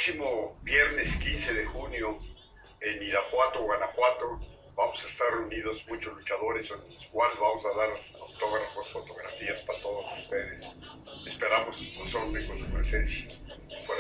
próximo viernes 15 de junio en Irapuato, Guanajuato, vamos a estar reunidos muchos luchadores en los cuales vamos a dar autógrafos, fotografías para todos ustedes. Esperamos nos honren con su presencia.